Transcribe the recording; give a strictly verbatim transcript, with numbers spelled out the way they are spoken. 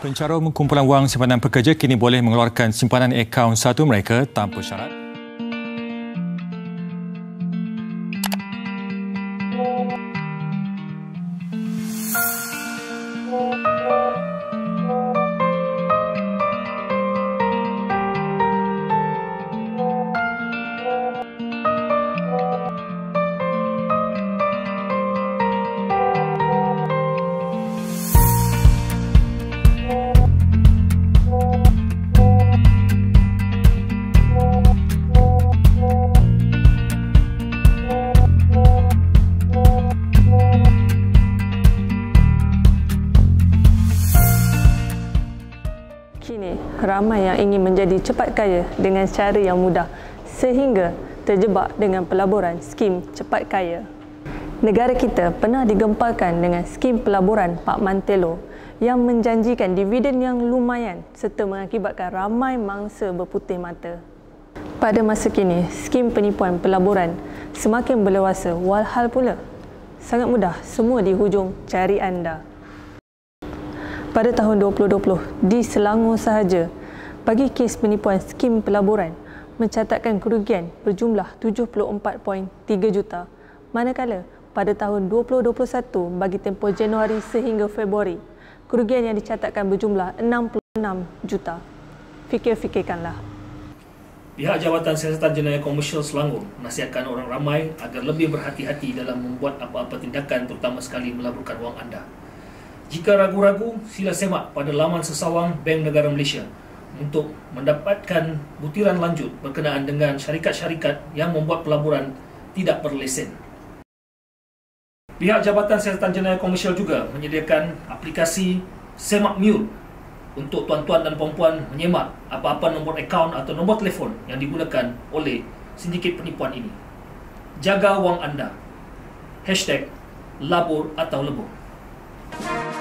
Pencara kumpulan wang simpanan pekerja kini boleh mengeluarkan simpanan akaun satu mereka tanpa syarat. Kini, ramai yang ingin menjadi cepat kaya dengan cara yang mudah sehingga terjebak dengan pelaburan skim cepat kaya. Negara kita pernah digemparkan dengan skim pelaburan Pak Mantelo yang menjanjikan dividen yang lumayan serta mengakibatkan ramai mangsa berputih mata. Pada masa kini, skim penipuan pelaburan semakin berlewasa walhal pula. Sangat mudah semua di hujung jari anda. Pada tahun dua ribu dua puluh, di Selangor sahaja, bagi kes penipuan skim pelaburan mencatatkan kerugian berjumlah tujuh puluh empat perpuluhan tiga juta, manakala pada tahun dua ribu dua puluh satu bagi tempoh Januari sehingga Februari, kerugian yang dicatatkan berjumlah enam puluh enam juta. Fikir-fikirkanlah. Pihak Jabatan Siasatan Jenayah Komersial Selangor menasihatkan orang ramai agar lebih berhati-hati dalam membuat apa-apa tindakan, terutama sekali melaburkan wang anda. Jika ragu-ragu, sila semak pada laman sesawang Bank Negara Malaysia untuk mendapatkan butiran lanjut berkenaan dengan syarikat-syarikat yang membuat pelaburan tidak berlesen. Pihak Jabatan Siasatan Jenayah Komersial juga menyediakan aplikasi Semak Mule untuk tuan-tuan dan puan-puan menyemak apa-apa nombor akaun atau nombor telefon yang digunakan oleh sindiket penipuan ini. Jaga wang anda. Hashtag labur atau lebur.